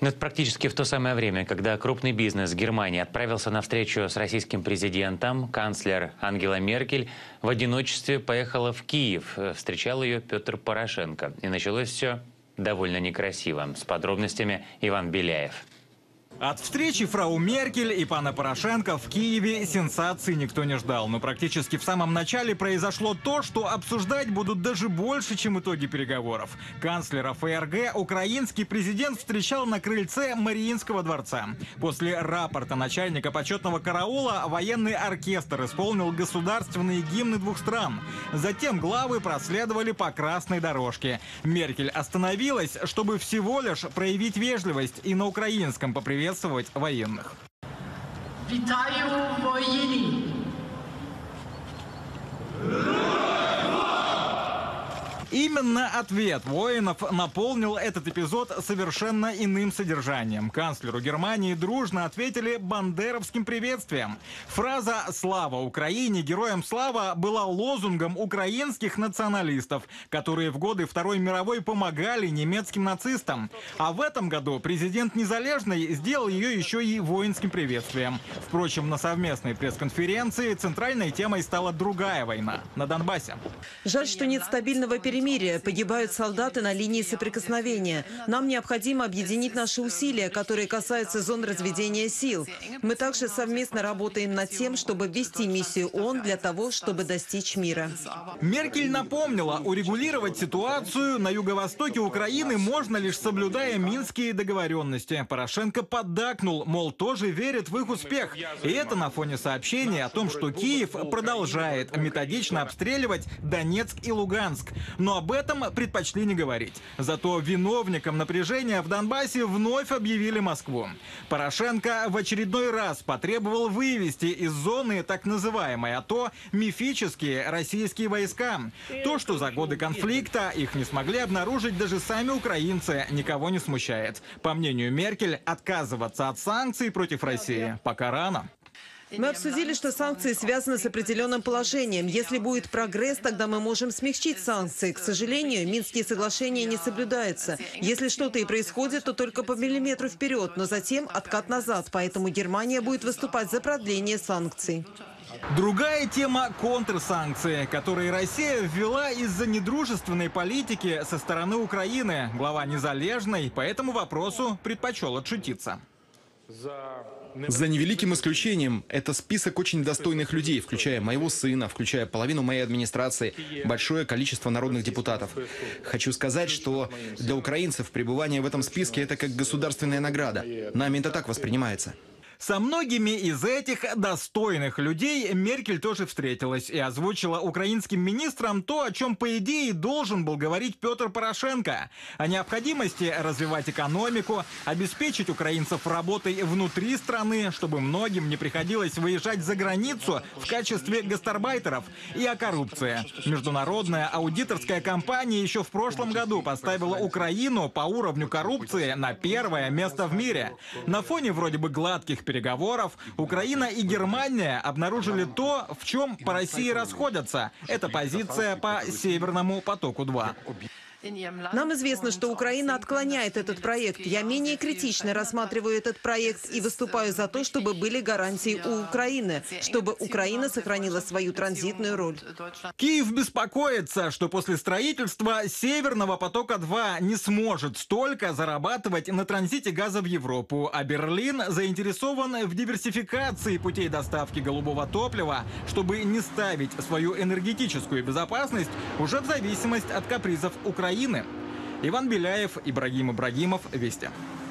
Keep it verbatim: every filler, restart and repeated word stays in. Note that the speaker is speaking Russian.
Но это практически в то самое время, когда крупный бизнес Германии отправился на встречу с российским президентом, канцлер Ангела Меркель в одиночестве поехала в Киев. Встречал ее Петр Порошенко. И началось все довольно некрасиво. С подробностями Иван Беляев. От встречи фрау Меркель и пана Порошенко в Киеве сенсации никто не ждал. Но практически в самом начале произошло то, что обсуждать будут даже больше, чем итоги переговоров. Канцлера ФРГ украинский президент встречал на крыльце Мариинского дворца. После рапорта начальника почетного караула военный оркестр исполнил государственные гимны двух стран. Затем главы проследовали по красной дорожке. Меркель остановилась, чтобы всего лишь проявить вежливость и на украинском поприветствовать военных. Витаю воїни! Именно ответ воинов наполнил этот эпизод совершенно иным содержанием. Канцлеру Германии дружно ответили бандеровским приветствием. Фраза «Слава Украине! Героям слава!» была лозунгом украинских националистов, которые в годы Второй мировой помогали немецким нацистам. А в этом году президент Незалежный сделал ее еще и воинским приветствием. Впрочем, на совместной пресс-конференции центральной темой стала другая война на Донбассе. Жаль, что нет стабильного перемирия. Погибают солдаты на линии соприкосновения. Нам необходимо объединить наши усилия, которые касаются зон разведения сил. Мы также совместно работаем над тем, чтобы ввести миссию ООН для того, чтобы достичь мира. Меркель напомнила, урегулировать ситуацию на юго-востоке Украины можно лишь соблюдая минские договоренности. Порошенко поддакнул, мол, тоже верит в их успех. И это на фоне сообщения о том, что Киев продолжает методично обстреливать Донецк и Луганск. Но об этом предпочли не говорить. Зато виновником напряжения в Донбассе вновь объявили Москву. Порошенко в очередной раз потребовал вывести из зоны так называемой АТО мифические российские войска. То, что за годы конфликта их не смогли обнаружить даже сами украинцы, никого не смущает. По мнению Меркель, отказываться от санкций против России пока рано. Мы обсудили, что санкции связаны с определенным положением. Если будет прогресс, тогда мы можем смягчить санкции. К сожалению, Минские соглашения не соблюдаются. Если что-то и происходит, то только по миллиметру вперед, но затем откат назад. Поэтому Германия будет выступать за продление санкций. Другая тема – контрсанкции, которые Россия ввела из-за недружественной политики со стороны Украины. Глава Незалежной по этому вопросу предпочел отшутиться. За невеликим исключением, это список очень достойных людей, включая моего сына, включая половину моей администрации, большое количество народных депутатов. Хочу сказать, что для украинцев пребывание в этом списке – это как государственная награда. Нами это так воспринимается. Со многими из этих достойных людей Меркель тоже встретилась и озвучила украинским министрам то, о чем, по идее, должен был говорить Петр Порошенко. О необходимости развивать экономику, обеспечить украинцев работой внутри страны, чтобы многим не приходилось выезжать за границу в качестве гастарбайтеров, и о коррупции. Международная аудиторская компания еще в прошлом году поставила Украину по уровню коррупции на первое место в мире. На фоне вроде бы гладких переговоров Украина и Германия обнаружили то, в чем по России расходятся. Это позиция по Северному потоку-два. Нам известно, что Украина отклоняет этот проект. Я менее критично рассматриваю этот проект и выступаю за то, чтобы были гарантии у Украины, чтобы Украина сохранила свою транзитную роль. Киев беспокоится, что после строительства Северного потока-два не сможет столько зарабатывать на транзите газа в Европу, а Берлин заинтересован в диверсификации путей доставки голубого топлива, чтобы не ставить свою энергетическую безопасность уже в зависимость от капризов Украины. Иван Беляев, Ибрагим Ибрагимов, Вести.